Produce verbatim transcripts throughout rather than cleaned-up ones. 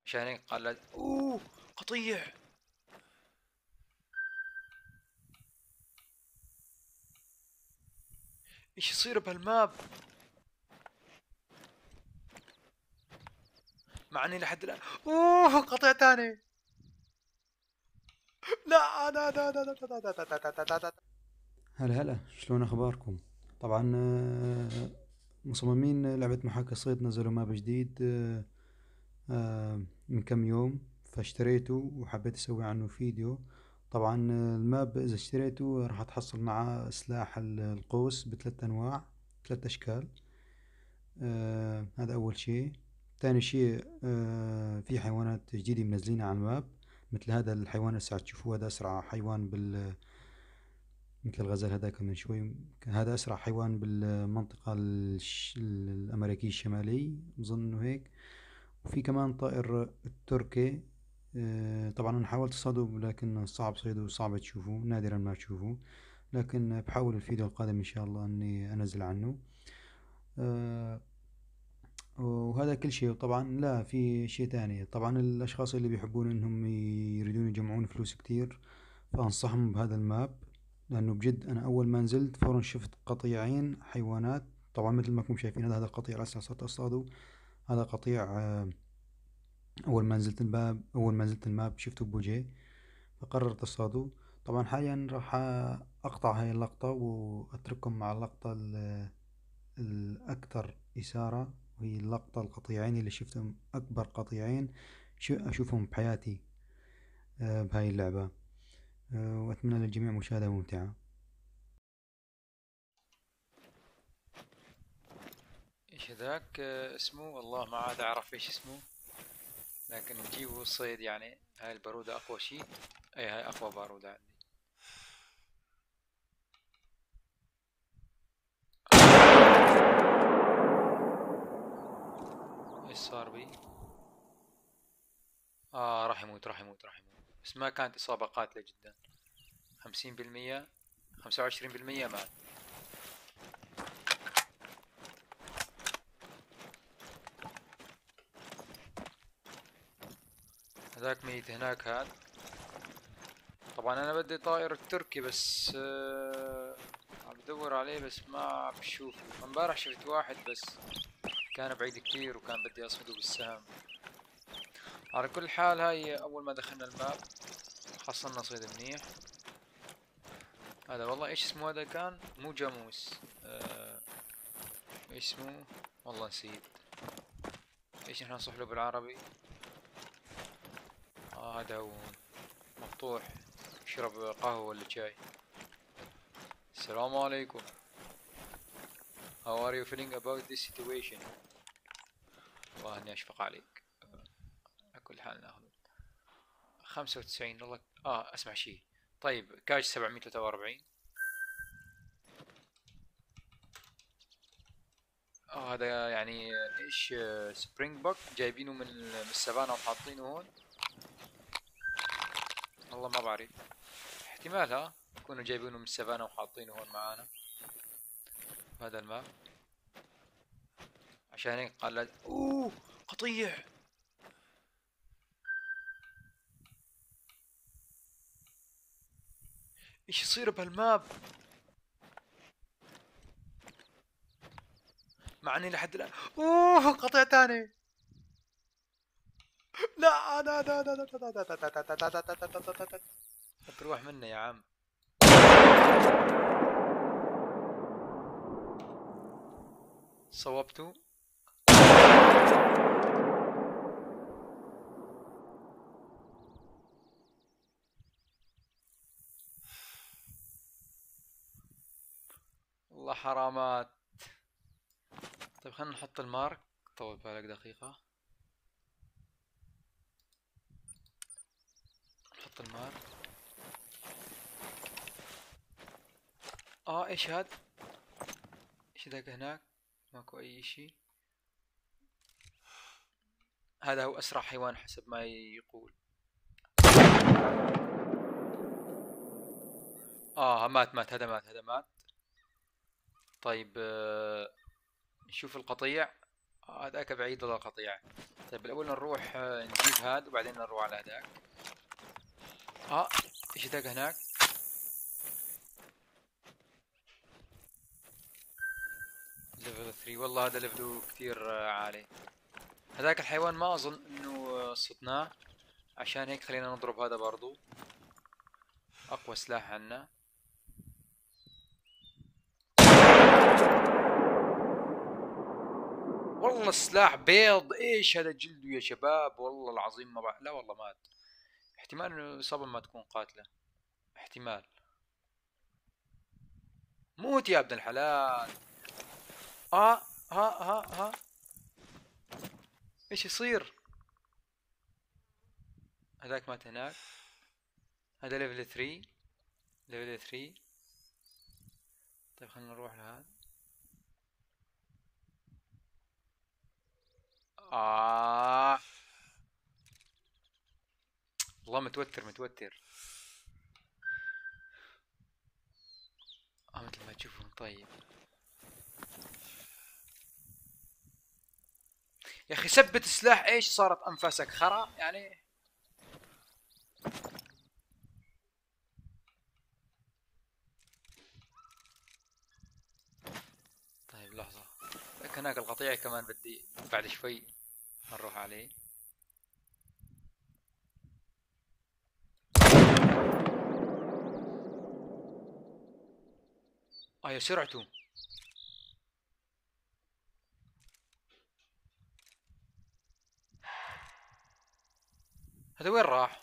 عشان هيك قال لا. اوه قطيع. ايش يصير بهالماب؟ مع اني لحد الان اوه قطيع تاني. لا لا لا لا لا لا لا لا لا لا لا. هلا هلا، شلون اخباركم؟ طبعا آه، مصممين لعبة محاكي الصيد نزلوا ماب جديد آه، آه، من كم يوم، فاشتريته وحبيت اسوي عنه فيديو. طبعا آه، الماب اذا اشتريته راح تحصل معاه سلاح ال- القوس بثلاث انواع، ثلاث اشكال. آه، هذا اول شيء. ثاني شيء آه، في حيوانات جديدة منزلينها على الماب، مثل هذا الحيوان هسه تشوفوه، هذا اسرع حيوان بال مثل الغزال هذاك من شوي. هذا أسرع حيوان بالمنطقة الش... الأمريكية الشمالية، أظن إنه هيك. وفي كمان طائر التركي. آه، طبعا أنا حاولت أصطاده لكن صعب صيده وصعب تشوفوه، نادرا ما تشوفوه. لكن بحاول الفيديو القادم إن شاء الله إني أنزل عنه. آه، وهذا كل شيء. طبعا لا، في شيء تاني. طبعا الأشخاص اللي بيحبون إنهم يريدون يجمعون فلوس كتير، فأنصحهم بهذا الماب. لأنه بجد أنا أول ما نزلت فورا شفت قطيعين حيوانات. طبعا مثل ما انكم شايفين، هذا هذا القطيع هسه صرت أصطاده. هذا قطيع آه، أول ما نزلت الماب أول ما نزلت الماب شفته بوجهي، فقررت أصطاده. طبعا حاليا راح أقطع هاي اللقطة وأترككم مع اللقطة ال- الأكثر إثارة، وهي اللقطة القطيعين اللي شفتهم، أكبر قطيعين شو أشوفهم بحياتي آه، بهاي اللعبة. آه، وأتمنى للجميع مشاهدة ممتعة. ايش هذاك آه، اسمه؟ والله ما عاد اعرف ايش اسمه. لكن نجيبه الصيد يعني. هاي البارودة اقوى شيء. اي هاي اقوى بارودة عندي. ايش صار بي؟ اه راح يموت راح يموت راح يموت. بس ما كانت اصابة قاتلة جدا. خمسين بالمية. خمسة وعشرين بالمية مات. هذاك ميت هناك هاد. طبعا انا بدي طائر التركي بس آه عم بدور عليه بس ما عم بشوفه. امبارح شفت واحد بس كان بعيد كتير وكان بدي اصيده بالسهم. على كل حال هاي اول ما دخلنا الماب حصلنا صيد منيح. هذا والله ايش اسمه؟ هذا كان مو جاموس. آه ايش اسمه؟ والله نسيت. ايش نحن نصح له بالعربي؟ اه هذا هو مفتوح. يشرب قهوة ولا شاي. السلام عليكم. How are you feeling about this situation؟ والله اني اشفق عليك. على كل حال ناخذه. خمسة وتسعين والله. اه اسمع شي. طيب كاش سبعمية وثلاثة وأربعين. اه هذا يعني ايش؟ سبرينج بوك جايبينه من من السافانا وحاطينه هون. والله ما بعرف. احتمال ها يكونوا جايبينه من السافانا وحاطينه هون معانا بهذا الماب. عشان هيك قال لا. اوه قطيع. ايش يصير بهالماب؟ مع اني لحد الان اوه قطيع تاني. لا لا لا لا لا لا لا لا لا لا لا لا لا لا لا. بروح منه يا عم. صوبته. والله حرامات. طيب خلينا نحط المارك. طول بالك دقيقة. نحط المارك. اه ايش هاد؟ ايش ذاك هناك؟ ماكو اي شيء. هذا هو اسرع حيوان حسب ما يقول. اه مات مات هذا مات هذا مات. طيب آه نشوف القطيع. هذاك بعيد والله القطيع. طيب الاول نروح آه، نجيب هاد وبعدين نروح على هذاك. اه ايش هذاك هناك؟ ليفل ثري، والله هذا ليفله كثير آه، عالي. هذاك الحيوان ما اظن انه آه، صدناه، عشان هيك خلينا نضرب هذا برضو، اقوى سلاح عنا. والله السلاح بيض، ايش هذا جلده يا شباب، والله العظيم ما بع... لا والله مات. احتمال انه الاصابة ما تكون قاتلة، احتمال. موت يا ابن الحلال. اه ها ها ها ايش يصير؟ هذاك مات هناك. هذا ليفل ثري، ليفل ثري. طيب خلينا نروح لهذا. آه والله متوتر متوتر. آه مثل ما تشوفون. طيب يا أخي ثبت السلاح، إيش صارت أنفاسك خرا يعني. طيب لحظة، لك هناك القطيع كمان بدي بعد شوي نروح عليه. آه يا سرعته. هذا وين راح؟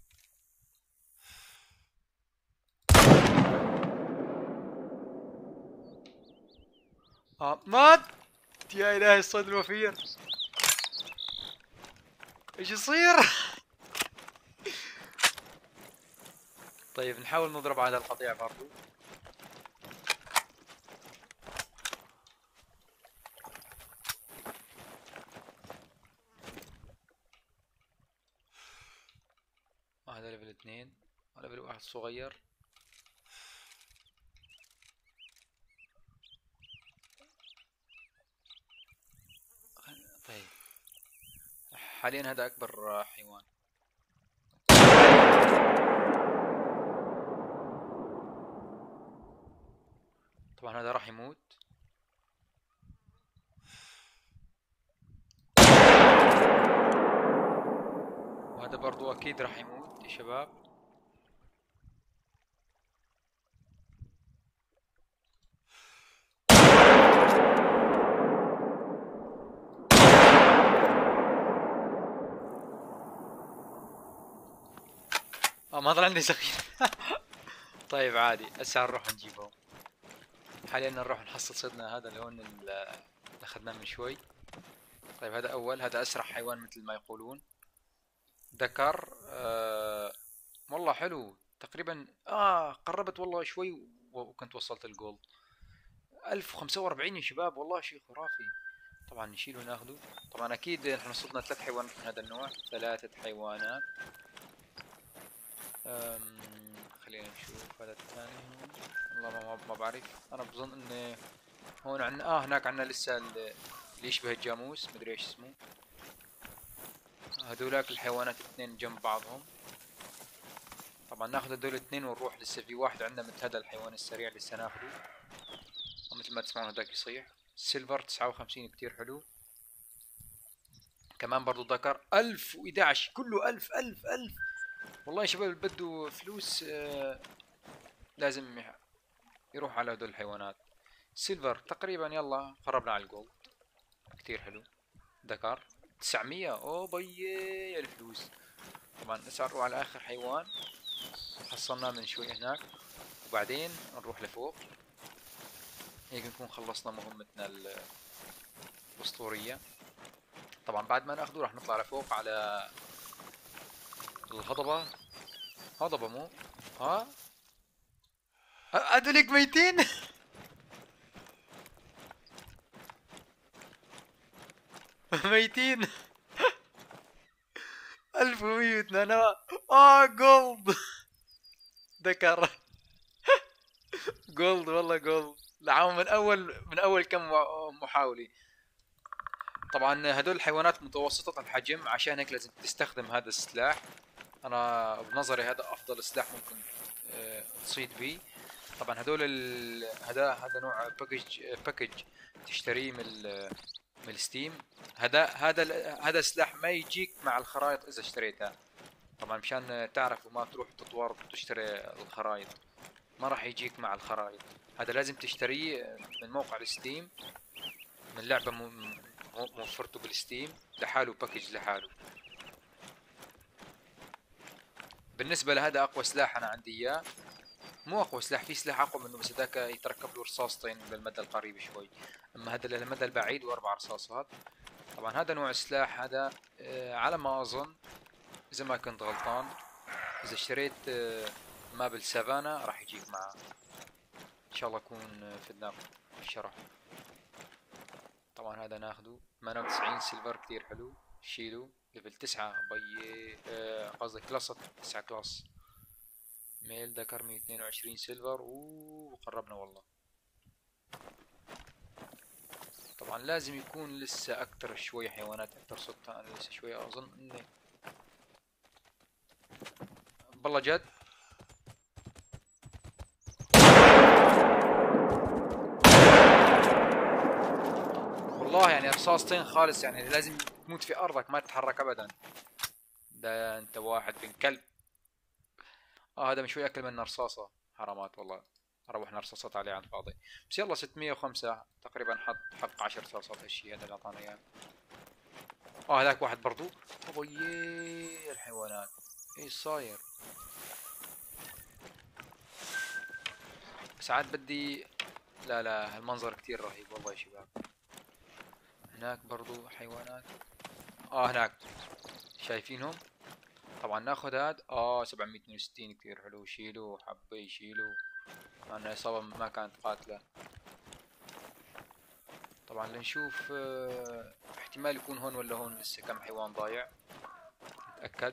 آه مات. يا إلهي الصيد الوفير، إيش يصير؟ طيب نحاول نضرب على القطيع برضو. آه هذا ليفل اثنين، ليفل واحد صغير. طيب حاليا هذا أكبر حيوان. طبعا هذا راح يموت. وهذا برضو أكيد راح يموت يا شباب. اه ما طلع عندي سخين. طيب عادي، هسه نروح نجيبهم. حاليا نروح نحصل صيدنا هذا اللي هون اللي اخذناه من شوي. طيب هذا اول، هذا اسرع حيوان مثل ما يقولون. ذكر آه والله حلو تقريبا. اه قربت والله شوي و- وكنت وصلت الجولد. ألف وخمسة وأربعين يا شباب، والله شيء خرافي. طبعا نشيله وناخذه. طبعا اكيد نحن صرنا ثلاث حيوانات من هذا النوع، ثلاثة حيوانات. أم، خلينا نشوف هذا الثاني هون. والله ما, ما بعرف، انا بظن انه هون عنا اه هناك عنا لسه ال- اللي يشبه الجاموس، مدري ايش اسمه. هذولاك الحيوانات الاثنين جنب بعضهم. طبعا ناخذ هذول الاثنين ونروح، لسه في واحد عندنا مثل هذا الحيوان السريع لسه ناخذه. ومثل ما تسمعون هذاك يصيح. سيلفر تسعة وخمسين كتير حلو. كمان برضو ذكر ألف وإحدى عشر، كله ألف ألف ألف. والله يا شباب اللي بده فلوس آه لازم يح- يروح على هذول الحيوانات. سيلفر تقريبا يلا قربنا على الجولد، كتير حلو. ذكر تسعمية، اوه بيي يا الفلوس. طبعا هسه نروح على اخر حيوان حصلناه من شوي هناك، وبعدين نروح لفوق. هيك نكون خلصنا مهمتنا ال- الاسطورية. طبعا بعد ما ناخده راح نطلع لفوق على الهضبة. هضبة مو ها، هذوليك ميتين. ميتين. ألف ومية واثنين. اه جولد. ذكر جولد والله جولد. لعام من اول من اول كم محاولة. طبعا هدول الحيوانات متوسطة الحجم، عشان هيك لازم تستخدم هذا السلاح. انا بنظري هذا افضل سلاح ممكن آه، تصيد بيه. طبعا هدول ال... هذا هذا نوع باكج باكج تشتريه من ال... من الستيم. هذا هذا ال- هذا السلاح ما يجيك مع الخرائط اذا اشتريتها. طبعا مشان تعرف وما تروح تطور وتشتري الخرائط، ما راح يجيك مع الخرائط. هذا لازم تشتريه من موقع الستيم، من لعبة م- م- موفرته بالستيم لحاله، باكج لحاله. بالنسبة لهذا أقوى سلاح أنا عندي إياه. مو أقوى سلاح، في سلاح أقوى منه بس هذاك يتركب له رصاصتين للمدى القريب شوي، أما هذا للمدى البعيد وأربع رصاصات. طبعا هذا نوع السلاح هذا آه، على ما أظن إذا ما كنت غلطان، إذا اشتريت آه، مابل سافانا راح يجيك معه. إن شاء الله أكون فدناكم في الشرح. طبعا هذا ناخده ثمانية وتسعين سيلفر، كتير حلو. شيلو ليفل تسعة بي آه، قصدي كلاس تسعة كلاس. ميل ذكر مية واثنين وعشرين سيلفر، وقربنا والله. طبعا لازم يكون لسه اكتر شوي حيوانات اكتر صدتها، انا لسه شوي اظن اني بالله جد. والله يعني رصاصتين خالص، يعني لازم تموت في ارضك ما تتحرك ابدا. ده انت واحد بن كلب. اه هذا من شوي اكل منا رصاصة، حرامات والله، روحنا رصاصات عليه عن فاضي. بس يلا ستمية وخمسة تقريبا، حط حق عشر رصاصات هالشي هذا اللي اعطانا اياه. اه هذاك واحد برضو. ابوي الحيوانات ايش صاير. بس عاد بدي، لا لا هالمنظر كتير رهيب والله يا شباب. هناك برضو حيوانات. اه هناك شايفينهم. طبعا ناخذ هاد اه سبعمية واثنين وستين كتير حلو. شيلوا حبة يشيلوا، مع انه اصابة ما كانت قاتلة. طبعا لنشوف آه احتمال يكون هون ولا هون لسه كم حيوان ضايع، نتأكد.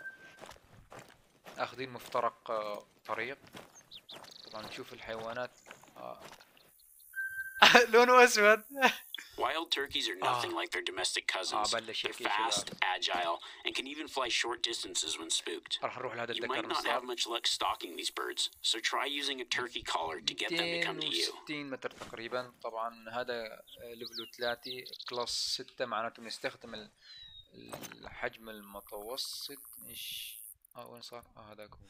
اخذين مفترق آه طريق. طبعا نشوف الحيوانات. آه. لونه اسود. Wild turkeys are nothing like their domestic cousins. آه بلش They're يحكي fast, شباب. agile, and can even fly short distances when spooked. راح نروح لهذا You الذكر might not have الصار. much luck stalking these birds, so try using a turkey collar to get them to come to you. مئتين وستين متر تقريبا. طبعا هذا ليفل ثلاثة كلاس ستة، معناته بنستخدم ال- الحجم المتوسط. ايش اه وين صار؟ اه هذاك هو.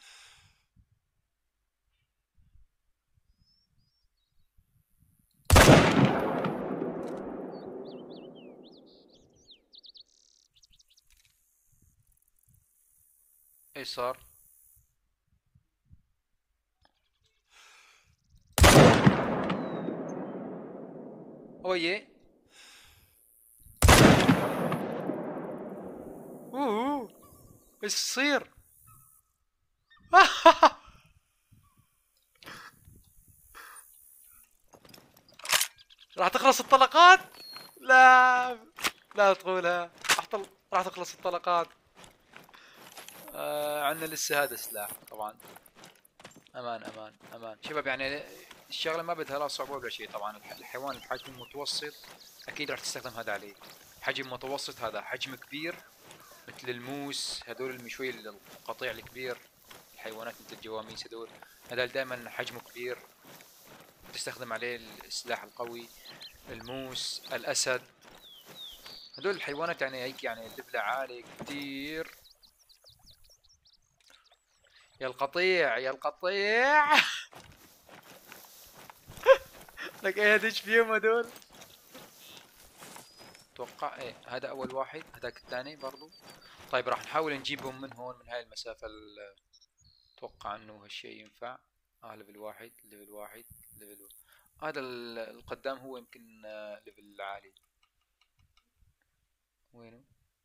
ايش صار؟ اويه اوه ايش يصير؟ راح تخلص الطلقات. لا لا تقولها. راح تل... راح تخلص الطلقات. آه عندنا لسه هذا السلاح طبعا. امان امان امان شباب، يعني الشغله ما بدها لا صعوبه ولا شيء. طبعا الحيوان الحجم المتوسط اكيد راح تستخدم هذا عليه. حجم متوسط هذا حجم كبير مثل الموس، هذول المشوي القطيع الكبير، الحيوانات مثل الجواميس هذول، هذا دائما حجمه كبير تستخدم عليه السلاح القوي. الموس، الاسد، هذول الحيوانات يعني هيك يعني الليفل عالي كتير. يا القطيع يا القطيع. لك ايه هدش فيهم هذول. اتوقع ايه هذا اول واحد، هذاك الثاني برضو. طيب راح نحاول نجيبهم من هون من هاي المسافة. اتوقع انه هالشي ينفع. اه ليفل واحد ليفل واحد ليفل واحد. هذا القدام هو يمكن آه ليفل عالي. وينه؟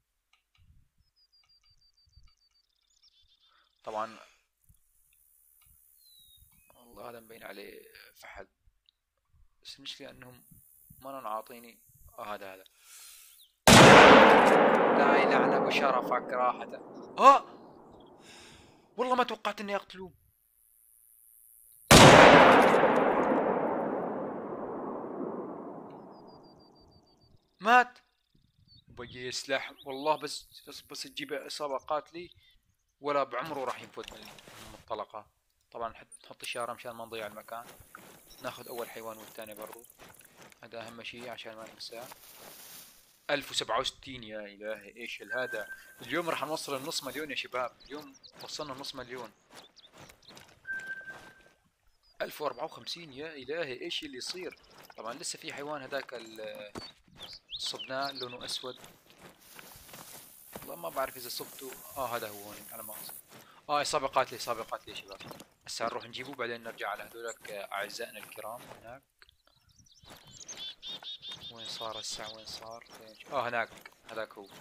طبعا والله هذا مبين عليه فحل، بس المشكلة انهم ما عاطيني. اه هذا هذا لا يلعن ابو شرفك راحته. اه والله ما توقعت اني اقتلوه. مات. بيجي سلاح والله، بس بس, بس تجيب اصابة قاتلي ولا بعمره راح ينفذ من من الطلقة. طبعا نحط نحط اشارة مشان ما نضيع المكان. ناخذ اول حيوان والثاني برضو، هذا اهم شيء عشان ما ننساه. ألف وسبعة وستين يا الهي ايش هذا. اليوم راح نوصل النص مليون يا شباب، اليوم وصلنا نص مليون. ألف وأربعة وخمسين يا الهي ايش اللي يصير. طبعا لسه في حيوان هذاك صبناه لونه اسود، والله ما بعرف اذا صبته. اه هذا هو هون على ما اظن. اه اصابة قاتلة، اصابة قاتلة يا شباب. هسه نروح نجيبه بعدين نرجع على هذولك اعزائنا الكرام هناك. وين صار هسه، وين صار؟ اه هناك، هذاك هو.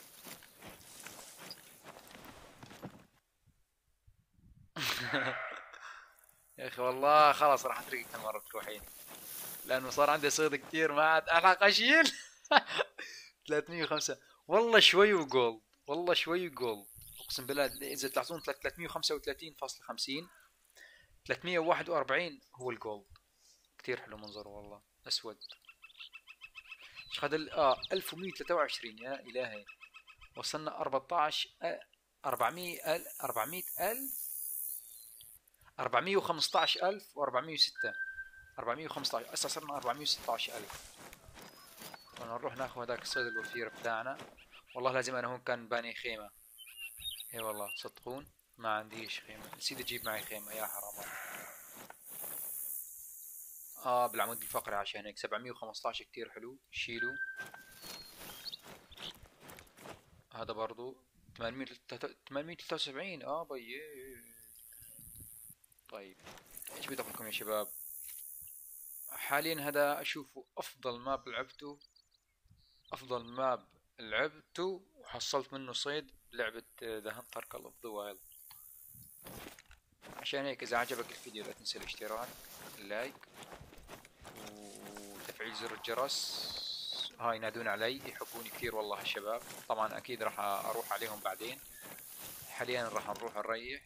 يا اخي والله خلاص راح اتركك المرة تروحين، لانه صار عندي صيد كثير ما عاد الحق اشيل. ثلاثمية وخمسة والله شوي وجولد، والله شوي وجولد اقسم بالله. اذا تلاحظون ثلاثمية وخمسة وثلاثين فاصلة خمسين، ثلاثمية وواحد وأربعين هو الجولد. كثير حلو منظره والله، اسود. ايش هذا؟ اه ألف ومية وثلاثة وعشرين يا الهي. وصلنا أربعتاشر أربعمية ألف أربعمية ألف أربعمية وخمستاشر ألف وأربعمية وستة، أربعمية وخمستاشر. هسه صرنا أربعمية وستاشر ألف. نروح ناخذ هذاك الصيد الوفير بتاعنا. والله لازم انا هون كان باني خيمة. اي والله صدقون ما عنديش خيمة، نسيت اجيب معي خيمة يا حرام. اه بالعمود الفقري، عشان هيك سبعمية وخمستاشر كتير حلو. شيلو هذا برضو ثمانمية وثلاثة وسبعين. اه بي. طيب ايش بدي اقول لكم يا شباب، حاليا هذا اشوفه افضل ماب لعبته، افضل ماب لعبته وحصلت منه صيد بلعبة ذا هانتر كول اوف ذا وايلد. عشان هيك اذا عجبك الفيديو لا تنسى الاشتراك، اللايك، وتفعيل زر الجرس. هاي ينادون علي، يحبوني كثير والله الشباب. طبعا اكيد راح اروح عليهم بعدين، حاليا راح نروح نريح.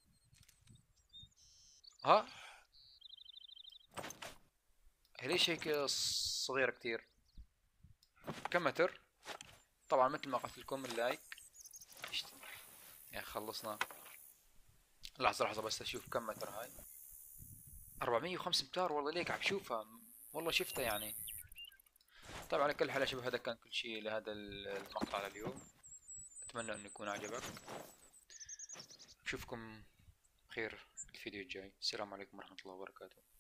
ها ليش هيك صغيرة كثير؟ كم متر؟ طبعا مثل ما قلت لكم اللايك. يا خلصنا. لحظة لحظة بس اشوف كم متر هاي. أربعمية وخمسة امتار والله، ليك عم شوفها والله شفتها يعني. طيب على كل حال يا شباب هذا كان كل شيء لهذا المقطع لليوم، اتمنى انه يكون عجبك. اشوفكم خير الفيديو الجاي. السلام عليكم ورحمة الله وبركاته.